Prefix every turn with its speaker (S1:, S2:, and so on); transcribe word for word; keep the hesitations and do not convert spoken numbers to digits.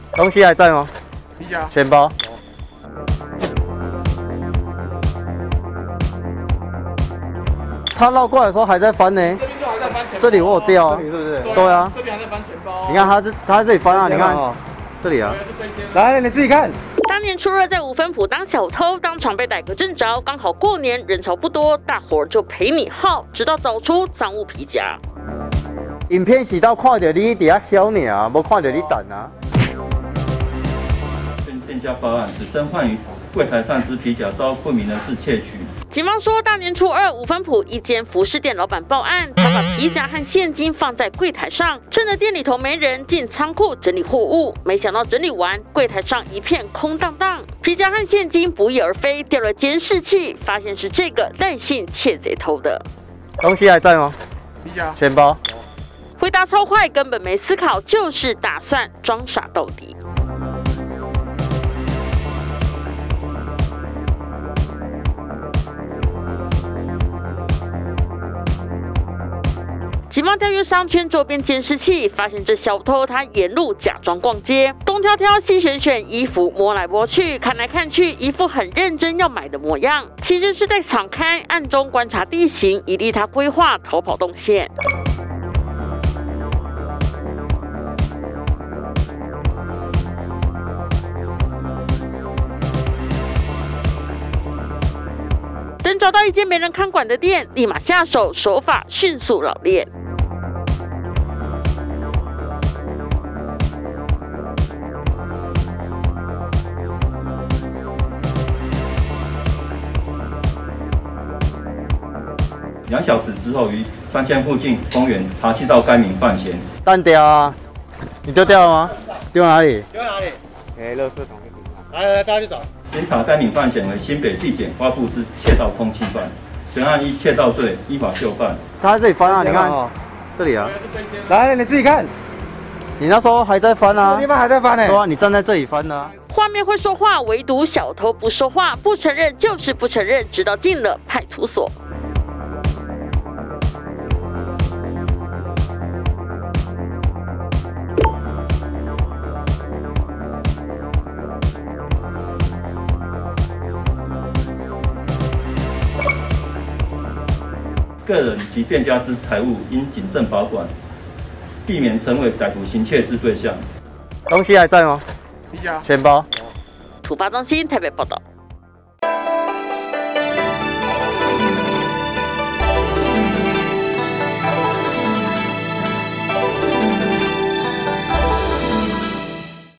S1: 东西还在吗？
S2: 皮夹、
S1: 钱包。他绕过来的时候还在翻呢。
S2: 这边就还在翻钱包。
S1: 这里我有掉啊。
S3: 这里对不对？
S1: 对啊。
S2: 这边还在翻钱包。
S1: 你看他是他在这里翻啊，你看这里啊。
S3: 来，你自己看。
S4: 大年初二在五分埔当小偷，当场被逮个正着。刚好过年人潮不多，大伙儿就陪你耗，直到找出赃物皮夹。
S1: 影片是到看到你伫遐晓尔啊，无看到你等啊。
S5: 跟店家报案，指身患于柜台上之皮夹遭不明人士窃取。
S4: 警方说，大年初二五分埔一间服饰店老板报案，他把皮夹和现金放在柜台上，趁着店里头没人，进仓库整理货物。没想到整理完，柜台上一片空荡荡，皮夹和现金不翼而飞，掉了监视器，发现是这个赖姓窃贼偷的。
S1: 东西还在吗？
S2: 皮夹、
S1: 钱包。
S4: 回答超快，根本没思考，就是打算装傻到底。 警方调阅商圈周边监视器，发现这小偷他沿路假装逛街，东挑挑西选选，衣服摸来摸去，看来看去，一副很认真要买的模样。其实是在敞开，暗中观察地形，以利他规划逃跑动线。等找到一间没人看管的店，立马下手，手法迅速老练。
S5: 两小时之后，于三千附近公园查缉到该名犯嫌。
S1: 弹掉啊！你丢掉了吗？丢哪里？
S3: 丢哪里？哎，垃圾桶那边。来来来，大家去找。
S5: 检查该名犯嫌为新北地检发布之窃盗通缉犯，全案依窃盗罪依法就办。
S1: 他在这里翻啊，你看这里啊。
S3: 来，你自己看。
S1: 你那时候还在翻啊？
S3: 这地方还在翻呢。
S1: 对啊，你站在这里翻的啊。
S4: 画面会说话，唯独小偷不说话，不承认就是不承认，直到进了派出所。
S5: 个人及店家之财物应谨慎保管，避免成为歹徒行窃之对象。
S1: 东西还在吗？
S2: 皮夹、
S1: 钱包。
S4: 突发中心台北报道。